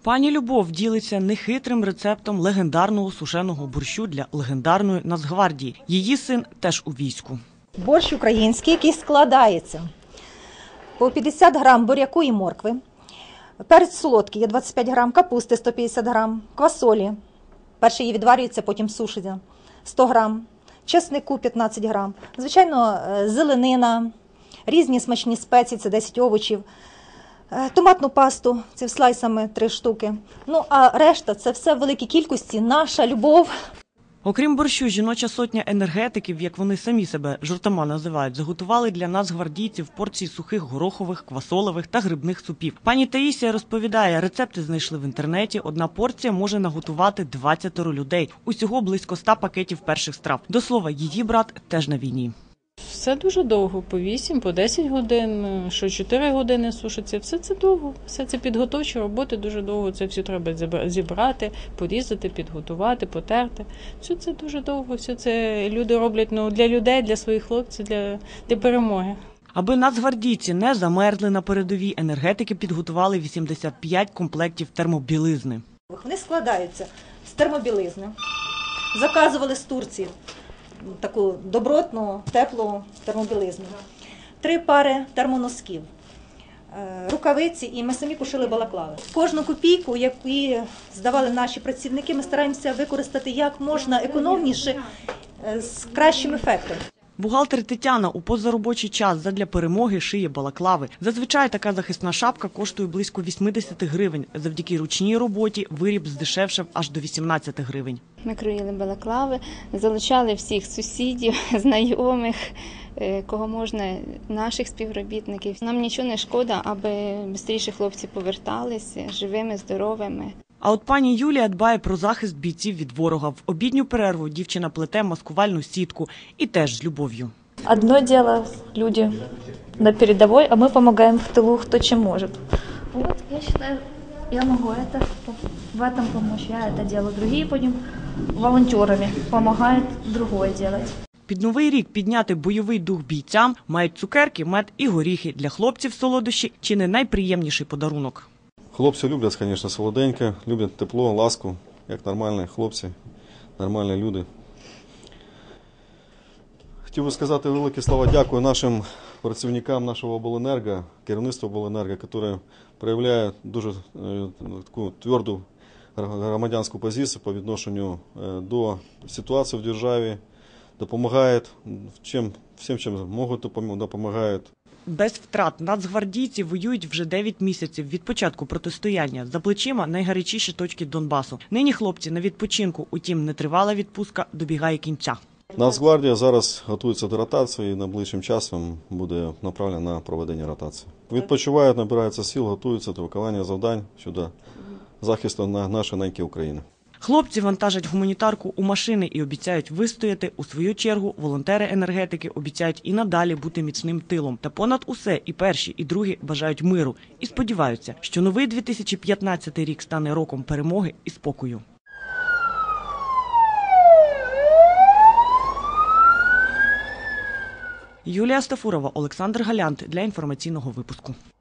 Пані Любов ділиться нехитрим рецептом легендарного сушеного борщу для легендарної Нацгвардії. Її син теж у війську. Борщ український, який складається по 50 грам буряку і моркви, перець солодкий є 25 грам, капусти 150 грам, квасолі, перше її відварюється, потім сушиться, 100 грам, чеснику 15 грам, звичайно, зеленина, різні смачні спеції, це 10 овочів, томатну пасту, це слайсами 3 штуки. Ну, а решта – це все в великій кількості, наша любов. Окрім борщу, жіноча сотня енергетиків, як вони самі себе жартома називають, заготували для нацгвардійців порції сухих горохових, квасолових та грибних супів. Пані Таїсія розповідає, рецепти знайшли в інтернеті, одна порція може наготувати 20 людей. Усього близько 100 пакетів перших страв. До слова, її брат теж на війні. Все дуже довго, по 8, по 10 годин, що 4 години сушиться. Все це довго, все це підготовчі роботи дуже довго. Це все треба зібрати, порізати, підготувати, потерти. Все це дуже довго, все це люди роблять для людей, для своїх хлопців, для перемоги. Аби нацгвардійці не замерзли на передовій, енергетики підготували 85 комплектів термобілизни. Вони складаються з термобілизни, заказували з Турції таку добротну, теплу термобілизну, 3 пари термоносків, рукавиці, і ми самі пошили балаклави. Кожну копійку, яку здавали наші працівники, ми стараємося використати як можна економніше, з кращим ефектом. Бухгалтер Тетяна у позаробочий час задля перемоги шиє балаклави. Зазвичай така захисна шапка коштує близько 80 гривень. Завдяки ручній роботі виріб здешевшав аж до 18 гривень. Ми кроїли балаклави, залучали всіх сусідів, знайомих, кого можна, наших співробітників. Нам нічого не шкода, аби швидше хлопці поверталися живими, здоровими. А от пані Юлія дбає про захист бійців від ворога. В обідню перерву дівчина плете маскувальну сітку і теж з любов'ю. Одно дело люди на передовой, а мы помогаем в тылу, кто чем может. Вот, я считаю, я могу в этом помочь. Я это делаю. Другие будем волонтерами, помогают другое делать. Під Новий рік підняти бойовий дух бійцям мають цукерки, мед і горіхи. Для хлопців солодощі чи не найприємніший подарунок. Хлопці люблять, звісно, солоденьке, люблять тепло, ласку, як нормальні хлопці, нормальні люди. Хотів би сказати велике слова дякую нашим працівникам нашого обленерго, керівництва обленерго, яке проявляє дуже таку тверду громадянську позицію по відношенню до ситуації в державі, допомагає всім, чим можуть, допомагають. Без втрат нацгвардійці воюють вже 9 місяців від початку протистояння. За плечима найгарячіші точки Донбасу. Нині хлопці на відпочинку, утім нетривала відпустка добігає кінця. Нацгвардія зараз готується до ротації і найближчим часом буде направлена на проведення ротації. Відпочивають, набираються сил, готуються до виконання завдань щодо захисту нашої неньки України. Хлопці вантажать гуманітарку у машини і обіцяють вистояти. У свою чергу волонтери-енергетики обіцяють і надалі бути міцним тилом. Та понад усе і перші, і другі бажають миру. І сподіваються, що новий 2015 рік стане роком перемоги і спокою. Юлія Стафурова, Олександр Галянт для інформаційного випуску.